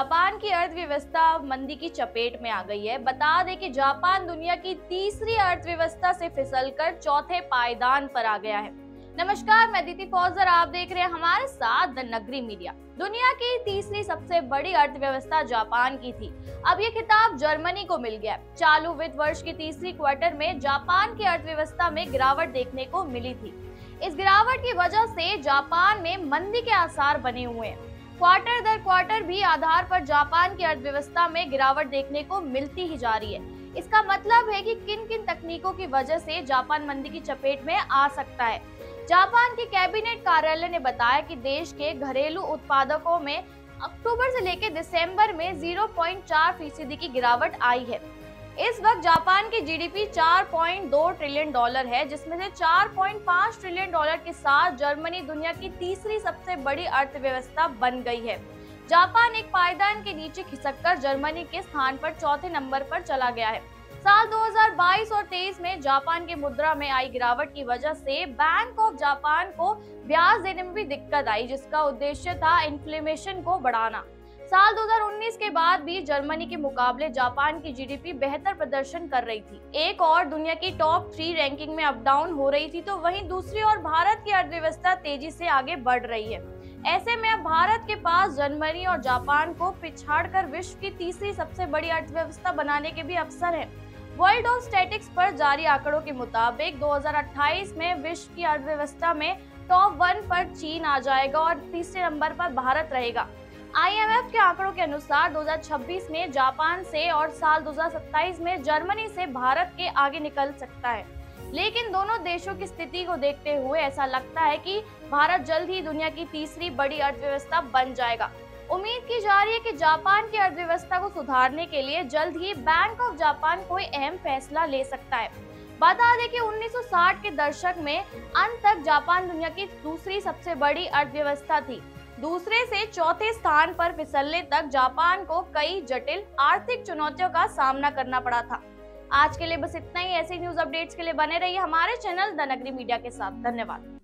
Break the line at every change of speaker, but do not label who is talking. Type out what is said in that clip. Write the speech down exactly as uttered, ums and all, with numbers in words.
Japan की अर्थव्यवस्था मंदी की चपेट में आ गई है। बता दें कि जापान दुनिया की तीसरी अर्थव्यवस्था से फिसलकर चौथे पायदान पर आ गया है। नमस्कार, मैं दीदी फौजर, आप देख रहे हैं हमारे साथ द नगरी मीडिया। दुनिया की तीसरी सबसे बड़ी अर्थव्यवस्था जापान की थी, अब ये खिताब जर्मनी को मिल गया। चालू वित्त वर्ष की तीसरी क्वार्टर में जापान की अर्थव्यवस्था में गिरावट देखने को मिली थी। इस गिरावट की वजह से जापान में मंदी के आसार बने हुए हैं। क्वार्टर दर क्वार्टर भी आधार पर जापान की अर्थव्यवस्था में गिरावट देखने को मिलती ही जा रही है। इसका मतलब है कि किन किन तकनीकों की वजह से जापान मंदी की चपेट में आ सकता है। जापान के कैबिनेट कार्यालय ने बताया कि देश के घरेलू उत्पादकों में अक्टूबर से लेकर दिसंबर में ज़ीरो पॉइंट चार फीसदी की गिरावट आई है। इस वक्त जापान की जीडीपी चार पॉइंट दो ट्रिलियन डॉलर है, जिसमें से चार पॉइंट पाँच ट्रिलियन डॉलर के साथ जर्मनी दुनिया की तीसरी सबसे बड़ी अर्थव्यवस्था बन गई है। जापान एक पायदान के नीचे खिसककर जर्मनी के स्थान पर चौथे नंबर पर चला गया है। साल दो हज़ार बाईस और तेईस में जापान की मुद्रा में आई गिरावट की वजह से बैंक ऑफ जापान को ब्याज देने में भी दिक्कत आई, जिसका उद्देश्य था इन्फ्लेशन को बढ़ाना। साल दो हज़ार उन्नीस के बाद भी जर्मनी के मुकाबले जापान की जीडीपी बेहतर प्रदर्शन कर रही थी। एक और दुनिया की टॉप थ्री रैंकिंग में अप डाउन हो रही थी, तो वहीं दूसरी ओर भारत की अर्थव्यवस्था तेजी से आगे बढ़ रही है। ऐसे में अब भारत के पास जर्मनी और जापान को पिछाड़कर विश्व की तीसरी सबसे बड़ी अर्थव्यवस्था बनाने के भी अवसर है। वर्ल्ड ऑफ स्टैटिस्टिक्स पर जारी आंकड़ों के मुताबिक दो हज़ार अट्ठाईस में विश्व की अर्थव्यवस्था में टॉप वन पर चीन आ जाएगा और तीसरे नंबर पर भारत रहेगा। आई एम एफ के आंकड़ों के अनुसार दो हज़ार छब्बीस में जापान से और साल दो हज़ार सत्ताईस में जर्मनी से भारत के आगे निकल सकता है। लेकिन दोनों देशों की स्थिति को देखते हुए ऐसा लगता है कि भारत जल्द ही दुनिया की तीसरी बड़ी अर्थव्यवस्था बन जाएगा। उम्मीद की जा रही है कि जापान की अर्थव्यवस्था को सुधारने के लिए जल्द ही बैंक ऑफ जापान कोई अहम फैसला ले सकता है। बता दें कि उन्नीस सौ साठ के दशक में अंत तक जापान दुनिया की दूसरी सबसे बड़ी अर्थव्यवस्था थी। दूसरे से चौथे स्थान पर फिसलने तक जापान को कई जटिल आर्थिक चुनौतियों का सामना करना पड़ा था। आज के लिए बस इतना ही। ऐसे न्यूज अपडेट्स के लिए बने रहिए हमारे चैनल द नगरी मीडिया के साथ। धन्यवाद।